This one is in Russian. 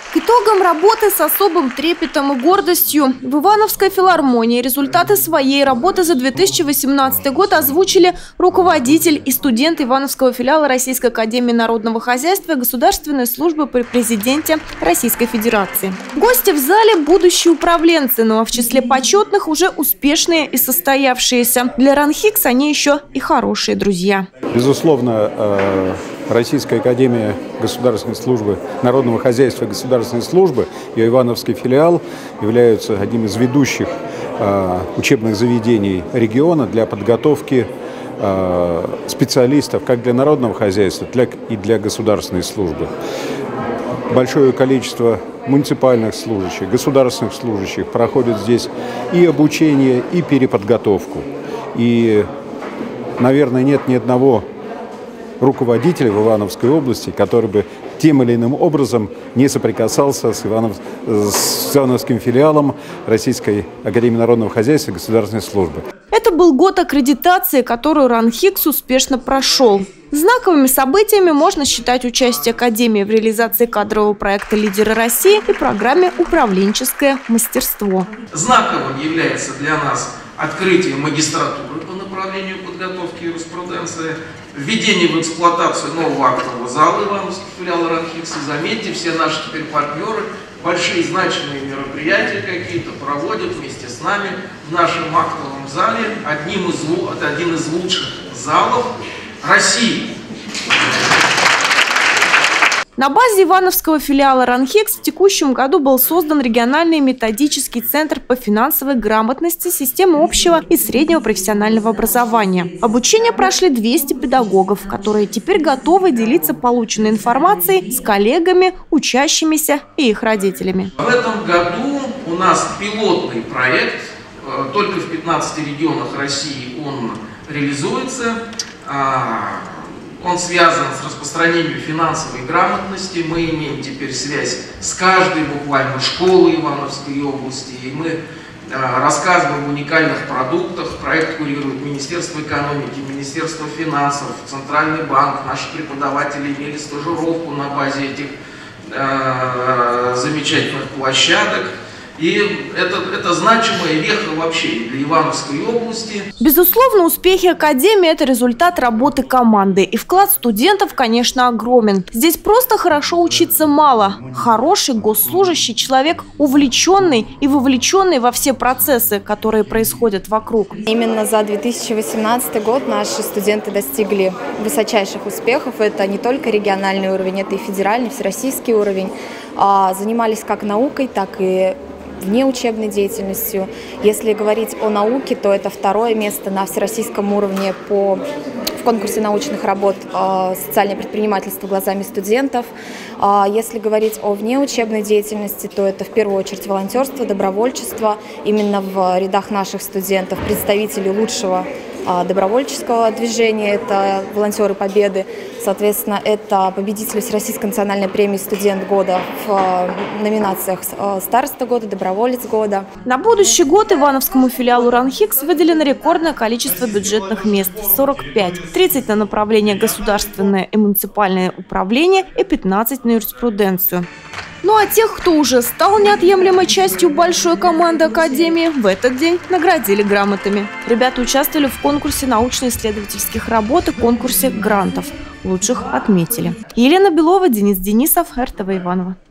К итогам работы с особым трепетом и гордостью в Ивановской филармонии результаты своей работы за 2018 год озвучили руководитель и студент Ивановского филиала Российской академии народного хозяйства и государственной службы при президенте Российской Федерации. Гости в зале – будущие управленцы, но в числе почетных уже успешные и состоявшиеся. Для РАНХИКС они еще и хорошие друзья. Безусловно, Российская академия государственной службы, народного хозяйства и государственной службы и Ивановский филиал являются одним из ведущих учебных заведений региона для подготовки специалистов как для народного хозяйства, так и для государственной службы. Большое количество муниципальных служащих, государственных служащих проходит здесь и обучение, и переподготовку. И, наверное, нет ни одного руководителя в Ивановской области, который бы тем или иным образом не соприкасался с Ивановским филиалом Российской академии народного хозяйства и государственной службы. Это был год аккредитации, которую РАНХИКС успешно прошел. Знаковыми событиями можно считать участие Академии в реализации кадрового проекта «Лидеры России» и программе «Управленческое мастерство». Знаковым является для нас открытие магистратуры по направлению подготовки юриспруденции, введение в эксплуатацию нового актового зала Ивановского филиала РАНХИКС. И заметьте, все наши теперь партнеры большие значимые мероприятия какие-то проводят вместе с нами в нашем актовом зале, один из лучших залов России. На базе Ивановского филиала РАНХИКС в текущем году был создан региональный методический центр по финансовой грамотности системы общего и среднего профессионального образования. Обучение прошли 200 педагогов, которые теперь готовы делиться полученной информацией с коллегами, учащимися и их родителями. В этом году у нас пилотный проект, только в 15 регионах России он реализуется. Он связан с распространением финансовой грамотности. Мы имеем теперь связь с каждой буквально школой Ивановской области. И мы рассказываем об уникальных продуктах. Проект курирует Министерство экономики, Министерство финансов, Центральный банк. Наши преподаватели имели стажировку на базе этих замечательных площадок. И это значимая веха вообще для Ивановской области. Безусловно, успехи Академии – это результат работы команды. И вклад студентов, конечно, огромен. Здесь просто хорошо учиться мало. Хороший госслужащий человек увлеченный и вовлеченный во все процессы, которые происходят вокруг. Именно за 2018 год наши студенты достигли высочайших успехов. Это не только региональный уровень, это и федеральный, всероссийский уровень. Занимались как наукой, так и внеучебной деятельностью. Если говорить о науке, то это второе место на всероссийском уровне в конкурсе научных работ «Социальное предпринимательство глазами студентов». Если говорить о внеучебной деятельности, то это в первую очередь волонтерство, добровольчество. Именно в рядах наших студентов представители лучшего добровольческого движения, это волонтеры Победы. Соответственно, это победители Всероссийской национальной премии «Студент года» в номинациях «Староста года», «Доброволец года». На будущий год Ивановскому филиалу РАНХИКС выделено рекордное количество бюджетных мест – 45. 30 на направление государственное и муниципальное управление и 15 на юриспруденцию. Ну а тех, кто уже стал неотъемлемой частью большой команды Академии, в этот день наградили грамотами. Ребята участвовали в конкурсе научно-исследовательских работ и конкурсе грантов. Лучших отметили. Елена Белова, Денис Денисов, РТВ Иваново.